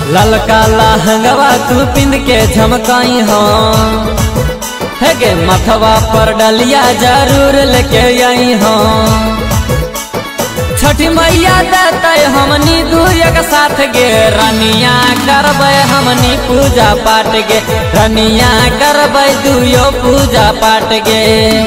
ललका लहंगवा तू पिंद के झमकाई हो, है गे मथवा पर डलिया जरूर लेके आई हो। छठी मैया देते हमनी दू एक साथ गे, रनिया करबे हमनी पूजा पाठ गे, रनिया करबे दुयो पूजा पाठ गे।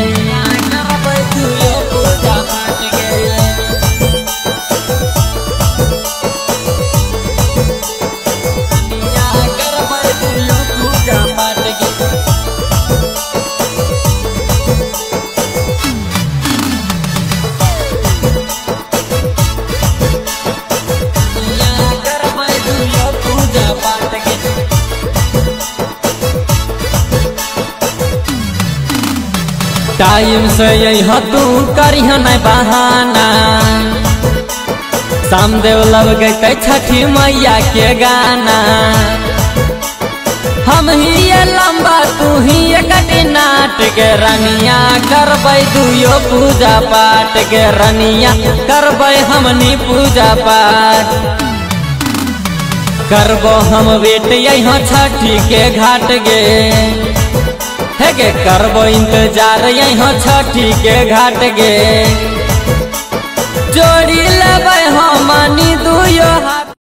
टाइम से यही तू करिह नहीं बहाना, सामदेव लग गए छठी मैया के गाना। हम ही ये लंबा तू ही एक नाट गे, रनिया करबै दुयो पूजा पाठ गे, रनिया करबै हमनी पूजा पाठ। करबो हम बेट यहाँ छठी के घाट गे, है गे करबो इंतजार यहाँ छठी के घाट गे। जोड़ी लेबै हमनी दुयो हाथ।